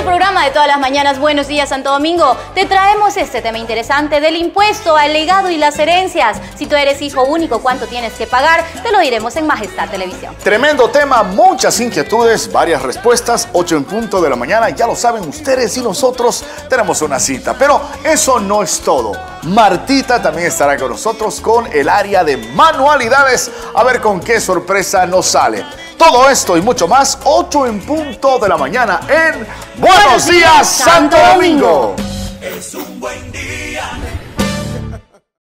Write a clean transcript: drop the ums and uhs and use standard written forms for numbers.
tu programa de todas las mañanas, Buenos Días Santo Domingo, te traemos este tema interesante del impuesto al legado y las herencias. Si tú eres hijo único, ¿cuánto tienes que pagar? Te lo diremos en Majestad Televisión. Tremendo tema, muchas inquietudes, varias respuestas, 8 en punto de la mañana. Ya lo saben ustedes y nosotros tenemos una cita. Pero eso no es todo. Martita también estará con nosotros con el área de manualidades. A ver con qué sorpresa nos sale. Todo esto y mucho más, 8 en punto de la mañana en Buenos Días Santo Domingo. Es un buen